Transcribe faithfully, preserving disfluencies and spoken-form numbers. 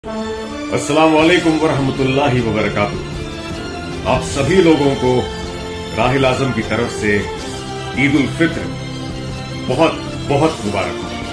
अस्सलाम वालेकुम वरहमतुल्लाहि वबरकातुहू। आप सभी लोगों को राहिल आजम की तरफ से ईद उल फित्र बहुत बहुत मुबारक हो।